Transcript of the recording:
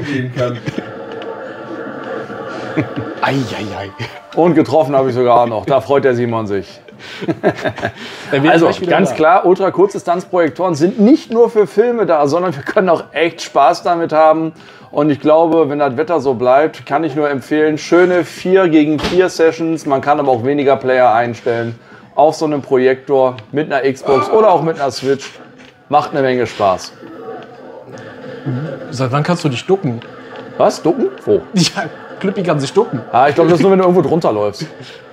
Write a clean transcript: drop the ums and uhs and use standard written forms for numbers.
gehen kann. Eieiei. Und getroffen habe ich sogar auch noch. Da freut der Simon sich. Also ganz klar, Ultra-Kurzdistanzprojektoren sind nicht nur für Filme da, sondern wir können auch echt Spaß damit haben. Und ich glaube, wenn das Wetter so bleibt, kann ich nur empfehlen, schöne 4 gegen 4 Sessions. Man kann aber auch weniger Player einstellen. Auf so einem Projektor mit einer Xbox oder auch mit einer Switch. Macht eine Menge Spaß. Seit wann kannst du dich ducken? Was? Ducken? Wo? Ja, Klüppi kann sich ducken. Ah, ich glaube, das ist nur, wenn du irgendwo drunter läufst.